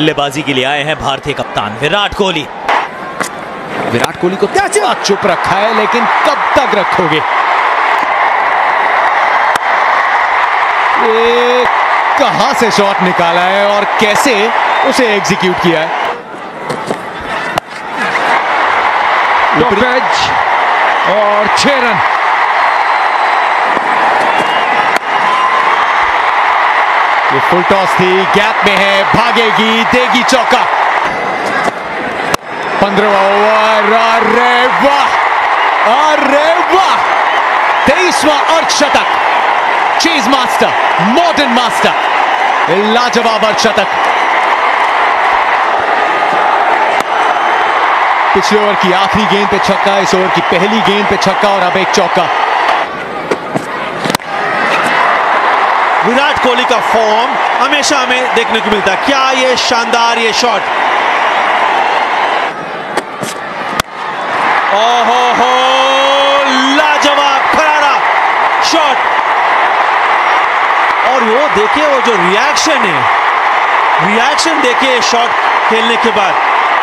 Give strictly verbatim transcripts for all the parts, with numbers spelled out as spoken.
बल्लेबाजी के लिए आए हैं भारतीय कप्तान विराट कोहली। विराट कोहली को क्या चुप रखा है, लेकिन कब तक रखोगे? ये कहां से शॉट निकाला है और कैसे उसे एग्जीक्यूट किया है। टॉपेज और छह रन। ये फुल टॉस थी, गैप में है, भागेगी, देगी चौका। पंद्रहवां ओवर, अरे वाह, अरे वाह, तेईसवां अर्धशतक। चेज मास्टर, मॉडर्न मास्टर, लाजवाब अर्धशतक। पिछले ओवर की आखिरी गेंद पे छक्का, इस ओवर की पहली गेंद पे छक्का और अब एक चौका। विराट कोहली का फॉर्म हमेशा हमें देखने को मिलता है। क्या ये शानदार ये शॉट, ओहो हो, लाजवाब करारा शॉट। और वो देखिए, वो जो रिएक्शन है, रिएक्शन देखिए शॉट खेलने के बाद।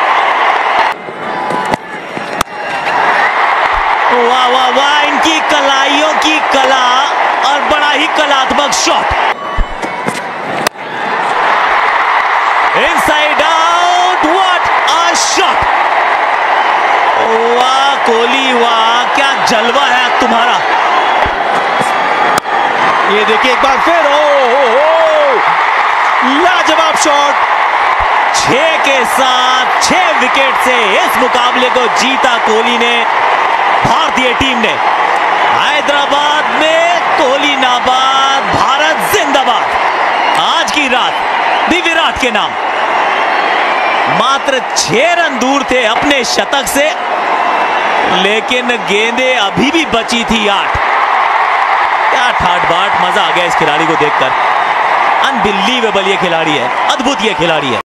वाह वाह वाह, इनकी कलाइयों की कला और बड़ा ही कलात्मक shot. Inside out, what a shot. वाह कोहली वाह, क्या जलवा है तुम्हारा। ये देखिए एक बार फिर, ओ, ओ, ओ लाजवाब शॉट। छह के साथ छह विकेट से इस मुकाबले को जीता कोहली ने, भारतीय टीम ने। हैदराबाद में कोहली नाबाद, भारत जिंदाबाद। आज की रात भी विराट के नाम। मात्र छह रन दूर थे अपने शतक से, लेकिन गेंदें अभी भी बची थी आठ। क्या ठाट बाट, मजा आ गया इस खिलाड़ी को देखकर। अनबिलीवेबल ये खिलाड़ी है, अद्भुत ये खिलाड़ी है।